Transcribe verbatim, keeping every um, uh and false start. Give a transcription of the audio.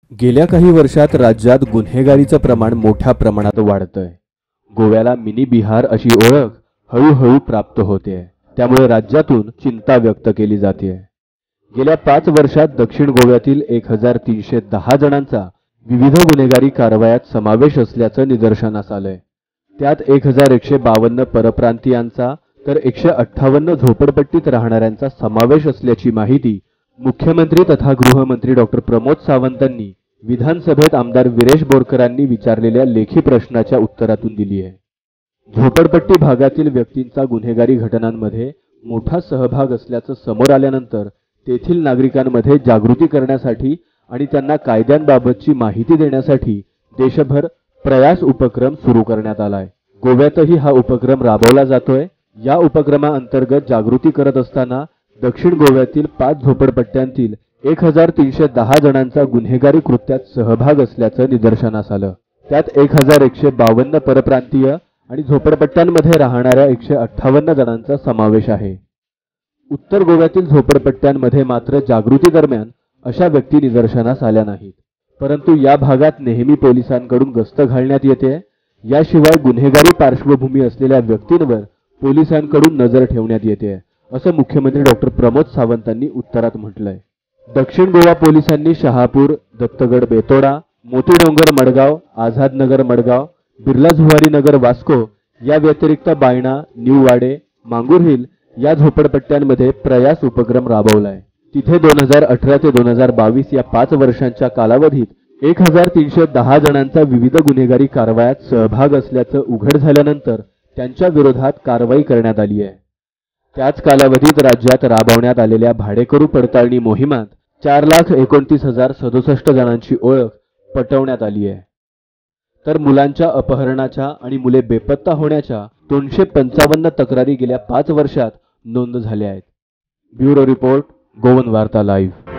गेल्या काही वर्षात राज्यात गुन्हेगारीचं प्रमाण मोठ्या प्रमाणात वाढतंय। गोव्याला मिनी बिहार अशी ओळख हळूहळू प्राप्त होते। त्यामुळे राज्यातून चिंता व्यक्त केली जाते। गेल्या पाच वर्षात दक्षिण गोव्यातील एक हजार तीनशे दहा जणांचा विविध गुन्हेगारी कारवायात समावेश असल्याचं निदर्शनास आलंय। त्यात एक हजार एकशे बावन्न परप्रांतीयांचा तर एकशे अठ्ठावन्न झोपडपट्टीत राहणाऱ्यांचा समावेश असल्याची माहिती मुख्यमंत्री तथा गृहमंत्री डॉक्टर प्रमोद सावंतांनी विधानसभेत आमदार विरेश बोरकरांनी विचारलेल्या लेखी प्रश्नाच्या उत्तरातून दिली आहे। झोपडपट्टी भागातील व्यक्तींचा गुन्हेगारी घटनांमध्ये मोठा सहभाग असल्याचं समोर आल्यानंतर तेथील नागरिकांमध्ये जागृती करण्यासाठी आणि त्यांना कायद्यांबाबतची माहिती देण्यासाठी देशभर प्रयास उपक्रम सुरू करण्यात आलाय। गोव्यातही हा उपक्रम राबवला जातोय। या उपक्रमाअंतर्गत जागृती करत असताना दक्षिण गोव्यातील पाच झोपडपट्ट्यांतील एक हजार तीनशे दहा जणांचा गुन्हेगारी कृत्यात सहभाग असल्याचं निदर्शनास आलं। त्यात एक हजार एकशे बावन्न परप्रांतीय आणि झोपडपट्ट्यांमध्ये राहणाऱ्या एकशे अठ्ठावन्न जणांचा समावेश आहे। उत्तर गोव्यातील झोपडपट्ट्यांमध्ये मात्र जागृती दरम्यान अशा व्यक्ती निदर्शनास आल्या नाहीत, परंतु या भागात नेहमी पोलिसांकडून गस्त घालण्यात येते। याशिवाय गुन्हेगारी पार्श्वभूमी असलेल्या व्यक्तींवर पोलिसांकडून नजर ठेवण्यात येते, असं मुख्यमंत्री डॉक्टर प्रमोद सावंतांनी उत्तरात म्हटलंय। दक्षिण गोवा पोलिसांनी शहापूर, दत्तगड बेतोडा, मोतीडोंगर मडगाव, आझादनगर मडगाव, बिर्ला झुवारी नगर वास्को या व्यतिरिक्त बायणा, न्यू वाडे, मांगूर हिल या झोपडपट्ट्यांमध्ये प्रयास उपक्रम राबवलाय। तिथे दोन हजार अठरा ते दोन हजार बावीस या पाच वर्षांच्या कालावधीत एक हजार तीनशे दहा जणांचा विविध गुन्हेगारी कारवायात सहभाग असल्याचं उघड झाल्यानंतर त्यांच्या विरोधात कारवाई करण्यात आली आहे। त्याच कालावधीत राज्यात राबवण्यात आलेल्या भाडेकरू पडताळणी मोहिमात चार लाख एकोणतीस हजार सदुसष्ट जणांची ओळख पटवण्यात आली आहे। तर मुलांच्या अपहरणाच्या आणि मुले बेपत्ता होण्याच्या दोनशे पंचावन्न तक्रारी गेल्या पाच वर्षात नोंद झाल्या आहेत। Bureau report, Goan Varta live.